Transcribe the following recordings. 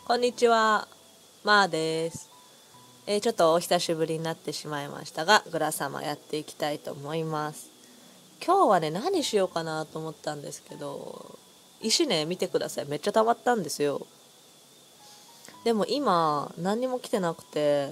こんにちは、まーです。ちょっとお久しぶりになってしまいましたが、グラサマやっていきたいと思います。今日はね、何しようかなと思ったんですけど、石ね、見てください。めっちゃ溜まったんですよ。でも今、何にも来てなくて、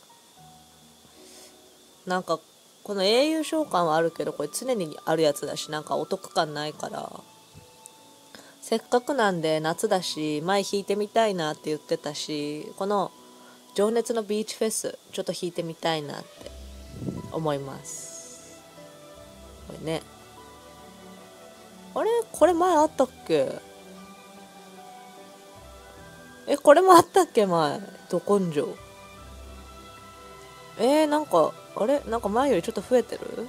なんか、この英雄召喚はあるけど、これ常にあるやつだし、なんかお得感ないから、せっかくなんで夏だし、前弾いてみたいなって言ってたし、この情熱のビーチフェスちょっと弾いてみたいなって思います。これね、あれこれ前あったっけ？これもあったっけ前。ど根性。なんかあれなんか前よりちょっと増えてる。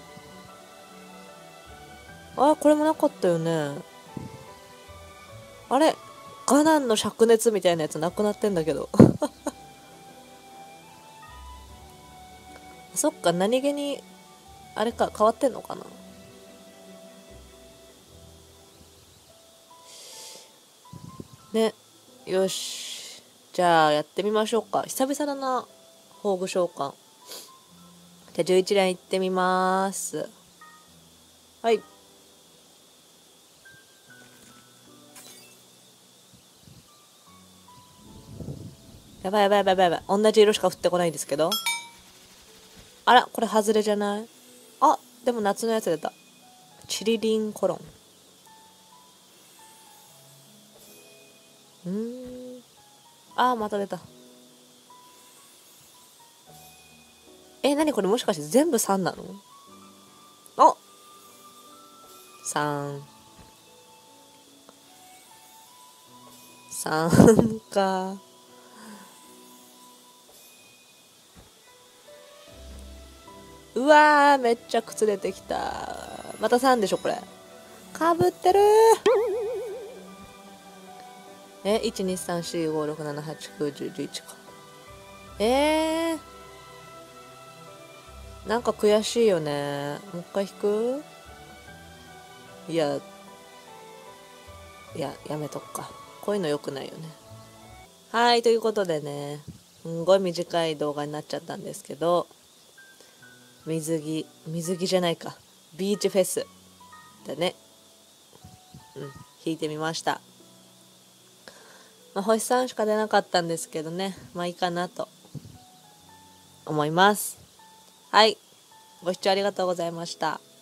これもなかったよね。あれガナンの灼熱みたいなやつなくなってんだけど。そっか、何気にあれか変わってんのかな。ね。よし、じゃあやってみましょうか。久々だな、宝具召喚。じゃあ11連いってみます。はい。やばいやばいやばいやばい。同じ色しか降ってこないんですけど。あら、これ外れじゃない？あ、でも夏のやつ出た。チリリンコロン。また出た。何これ、もしかして全部3なの？お !3。3か。うわー、めっちゃ靴出てきた。また3でしょ、これ。かぶってるー。1、2、3、4、5、6、7、8、9、10、11か。なんか悔しいよね。もう一回引く？いや、やめとくか。こういうの良くないよね。はい、ということでね、すんごい短い動画になっちゃったんですけど、水着じゃないか。ビーチフェスでね、弾いてみました。星3しか出なかったんですけどね、まあいいかなと思います。はい、ご視聴ありがとうございました。